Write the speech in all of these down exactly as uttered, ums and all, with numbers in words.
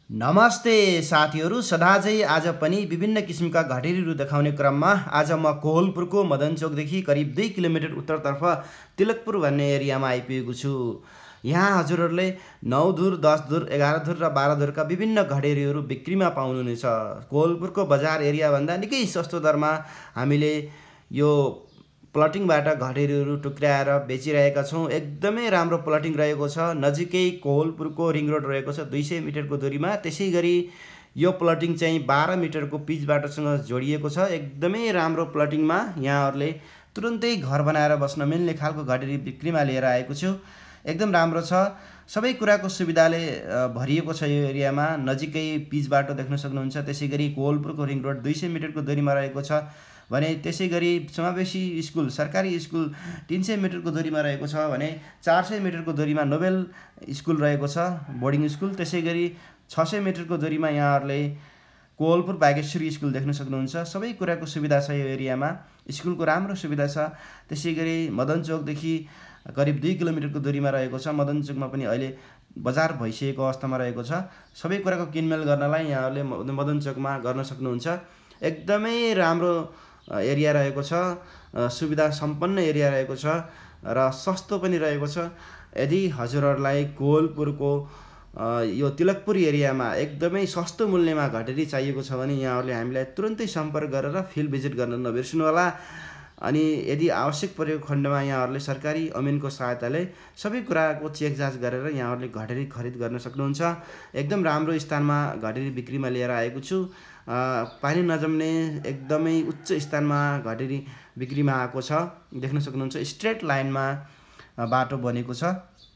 नमस्ते साथीहरू, सदाझै आज पनि विभिन्न किसिमका घडेरीहरू देखाउने क्रममा आज म कोहलपुरको मदनचोकदेखि करिब दुई किलोमिटर उत्तरतर्फ तिलकपुर भन्ने एरियामा आइपुगेको छु। यहाँ हजुरहरूले नौ धुर, दस धुर, एघार धुर र बाह्र धुरका विभिन्न घडेरीहरू बिक्रीमा पाउनुहुनेछ। कोहलपुरको बजार एरियाभन्दा निकै सस्तो दरमा हामीले यो प्लटिङबाट घडेरीहरू टुक्र्याएर बेचिरहेका छौँ। एकदमै राम्रो प्लटिङ रहेको छ। नजिकै कोहलपुरको रिङ रोड रहेको छ दुई सय मिटरको दूरीमा। त्यसै गरी यो प्लटिङ चाहिँ बाह्र मिटरको पिच बाटोसँग जोडिएको छ। एकदमै राम्रो प्लटिङमा यहाँहरूले तुरुन्तै घर बनाएर बस्न मिल्ने खालको घडेरी बिक्रीमा लिएर आएको छु। एकदम राम्रो छ। सबै कुराको सुविधाले भरिएको छ यो एरियामा। नजिकै पिच बाटो देख्न सक्नुहुन्छ। त्यसै गरी कोहलपुरको रिङ रोड दुई सय मिटरको दूरीमा रहेको छ भने त्यसै गरी समावेशी स्कुल, सरकारी स्कुल तीन सय मिटरको दूरीमा रहेको छ भने चार सय मिटरको दूरीमा नोबेल स्कुल रहेको छ, बोर्डिङ स्कुल। त्यसै गरी छ सय मिटरको दूरीमा यहाँहरूले कोहलपुर भागेश्वरी स्कुल देख्न सक्नुहुन्छ। सबै कुराको सुविधा छ यो एरियामा। स्कुलको राम्रो सुविधा छ। त्यसै गरी मदनचोकदेखि करिब दुई किलोमिटरको दूरीमा रहेको छ। मदनचोकमा पनि अहिले बजार भइसकेको अवस्थामा रहेको छ। सबै कुराको किनमेल गर्नलाई यहाँहरूले मदनचोकमा गर्न सक्नुहुन्छ। एकदमै राम्रो एरिया रहेको छ। सुविधा सम्पन्न एरिया रहेको छ र सस्तो पनि रहेको छ। यदि हजुरहरूलाई कोहलपुरको यो तिलकपुर एरियामा एकदमै सस्तो मूल्यमा घडेरी चाहिएको छ भने यहाँहरूले हामीलाई तुरुन्तै सम्पर्क गरेर फिल्ड भिजिट गर्न नबिर्सनुहोला। अनि यदि आवश्यक परेको खण्डमा यहाँहरूले सरकारी अमिनको सहायताले सबै कुराको चेक जाँच गरेर यहाँहरूले घडेरी खरिद गर्न सक्नुहुन्छ। एकदम राम्रो स्थानमा घडेरी बिक्रीमा लिएर आएको छु। पानी नजम्ने एकदमै उच्च स्थानमा घडेरी बिक्रीमा आएको छ। देख्न सक्नुहुन्छ स्ट्रेट लाइनमा बाटो बनेको छ।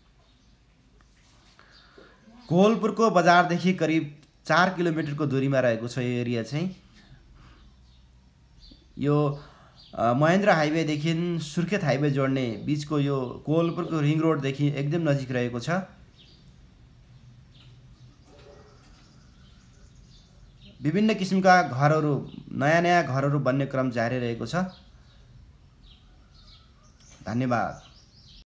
कोहलपुरको बजारदेखि करिब चार किलोमिटरको दूरीमा रहेको छ यो एरिया चाहिँ। यो महेन्द्र हाइवेदेखि सुर्खेत हाइवे जोड्ने बिचको यो कोहलपुरको रिङ रोडदेखि एकदम नजिक रहेको छ। विभिन्न किसिमका घरहरू, नयाँ नयाँ घरहरू बन्ने क्रम जारी रहेको छ। धन्यवाद।